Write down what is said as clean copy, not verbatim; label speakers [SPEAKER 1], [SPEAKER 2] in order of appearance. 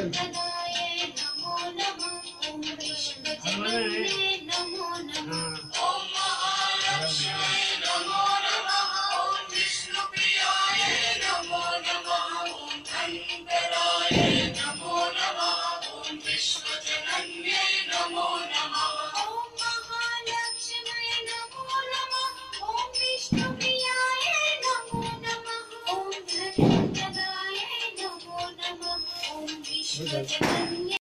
[SPEAKER 1] नमो नमः। ओम विश्वजनन्ये नमो नमः। ओम महालक्ष्मी नमो नमः। ओम विष्णुप्रियाय नमो नमः। ओम धन्वन्तराय नमो नमः। ओम विश्वजनन्ये नमो नमः। ओम महालक्ष्मी नमो नमः। ओम विष्णुप्रियाय नमो नमः। ओम धन्वन्तराय नमो नमः। ओम विश्वजनन्ये